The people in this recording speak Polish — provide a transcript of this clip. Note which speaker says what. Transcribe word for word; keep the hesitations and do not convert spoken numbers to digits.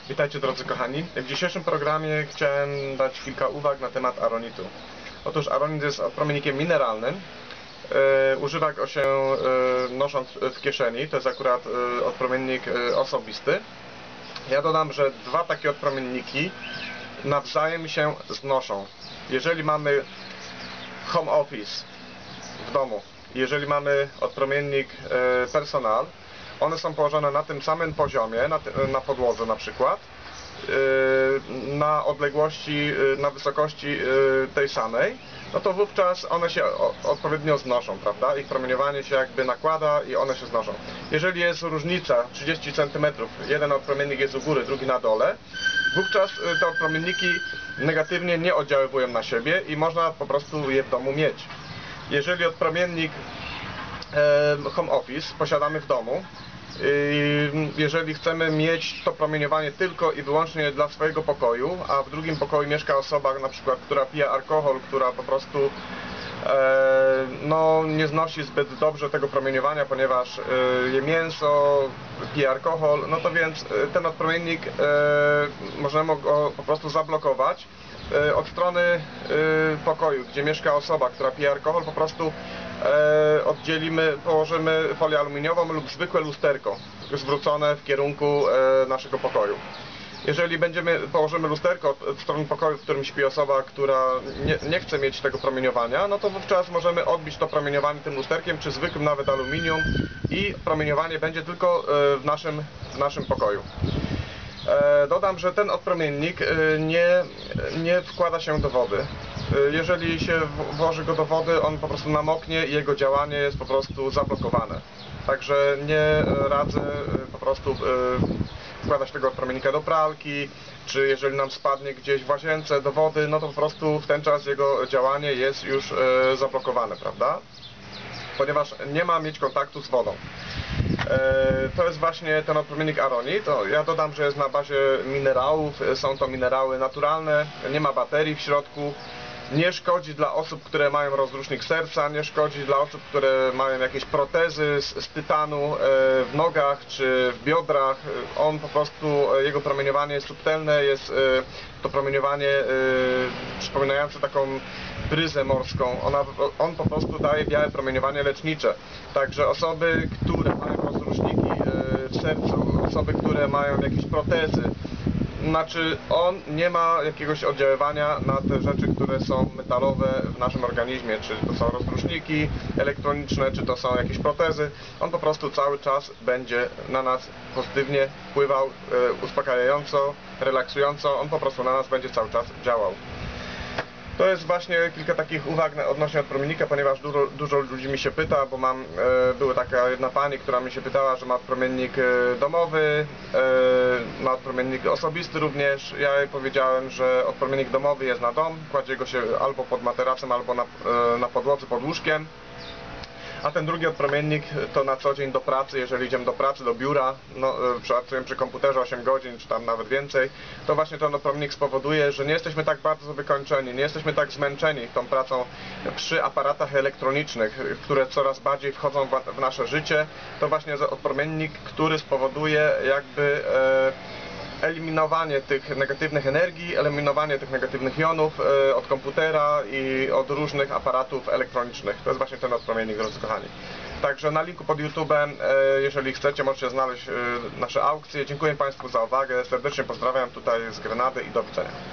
Speaker 1: Witajcie drodzy kochani. W dzisiejszym programie chciałem dać kilka uwag na temat aronitu. Otóż aronit jest promiennikiem mineralnym. E, używa go się e, nosząc w kieszeni. To jest akurat e, odpromiennik e, osobisty. Ja dodam, że dwa takie odpromienniki nawzajem się znoszą. Jeżeli mamy home office w domu, jeżeli mamy odpromiennik e, personal, one są położone na tym samym poziomie, na, na podłodze na przykład, yy, na odległości, yy, na wysokości yy, tej samej, no to wówczas one się o, odpowiednio znoszą, prawda? Ich promieniowanie się jakby nakłada i one się znoszą. Jeżeli jest różnica trzydzieści centymetrów, jeden odpromiennik jest u góry, drugi na dole, wówczas yy, te odpromienniki negatywnie nie oddziaływują na siebie i można po prostu je w domu mieć. Jeżeli odpromiennik yy, home office posiadamy w domu, jeżeli chcemy mieć to promieniowanie tylko i wyłącznie dla swojego pokoju, a w drugim pokoju mieszka osoba, na przykład, która pije alkohol, która po prostu e, no, nie znosi zbyt dobrze tego promieniowania, ponieważ e, je mięso, pije alkohol, no to więc ten odpromiennik e, możemy go po prostu zablokować e, od strony e, pokoju, gdzie mieszka osoba, która pije alkohol, po prostu E, oddzielimy, położymy folię aluminiową lub zwykłe lusterko zwrócone w kierunku e, naszego pokoju. Jeżeli będziemy, położymy lusterko w stronę pokoju, w którym śpi osoba, która nie, nie chce mieć tego promieniowania, no to wówczas możemy odbić to promieniowanie tym lusterkiem, czy zwykłym nawet aluminium, i promieniowanie będzie tylko e, w, naszym, w naszym pokoju. E, dodam, że ten odpromiennik e, nie, nie wkłada się do wody. Jeżeli się włoży go do wody, on po prostu namoknie i jego działanie jest po prostu zablokowane. Także nie radzę po prostu wkładać tego odpromiennika do pralki, czy jeżeli nam spadnie gdzieś w łazience do wody, no to po prostu w ten czas jego działanie jest już zablokowane, prawda? Ponieważ nie ma mieć kontaktu z wodą. To jest właśnie ten odpromiennik aronit. Ja dodam, że jest na bazie minerałów, są to minerały naturalne, nie ma baterii w środku. Nie szkodzi dla osób, które mają rozrusznik serca, nie szkodzi dla osób, które mają jakieś protezy z, z tytanu w nogach czy w biodrach. On po prostu, jego promieniowanie jest subtelne, jest to promieniowanie przypominające taką bryzę morską. Ona, on po prostu daje białe promieniowanie lecznicze. Także osoby, które mają rozruszniki w sercu, osoby, które mają jakieś protezy, znaczy on nie ma jakiegoś oddziaływania na te rzeczy, które są metalowe w naszym organizmie, czy to są rozruszniki elektroniczne, czy to są jakieś protezy. On po prostu cały czas będzie na nas pozytywnie wpływał, uspokajająco, relaksująco, on po prostu na nas będzie cały czas działał. To jest właśnie kilka takich uwag odnośnie odpromiennika, ponieważ dużo, dużo ludzi mi się pyta, bo mam, e, była taka jedna pani, która mi się pytała, że ma odpromiennik e, domowy, e, ma odpromiennik osobisty również. Ja jej powiedziałem, że odpromiennik domowy jest na dom, kładzie go się albo pod materacem, albo na, e, na podłodze, pod łóżkiem. A ten drugi odpromiennik to na co dzień do pracy, jeżeli idziemy do pracy, do biura, no, pracujemy przy komputerze osiem godzin, czy tam nawet więcej, to właśnie ten odpromiennik spowoduje, że nie jesteśmy tak bardzo wykończeni, nie jesteśmy tak zmęczeni tą pracą przy aparatach elektronicznych, które coraz bardziej wchodzą w nasze życie. To właśnie odpromiennik, który spowoduje jakby e, eliminowanie tych negatywnych energii, eliminowanie tych negatywnych jonów e, od komputera i od różnych aparatów elektronicznych. To jest właśnie ten odpromiennik, drodzy kochani. Także na linku pod YouTube'em, e, jeżeli chcecie, możecie znaleźć e, nasze aukcje. Dziękuję Państwu za uwagę, serdecznie pozdrawiam tutaj z Grenady i do widzenia.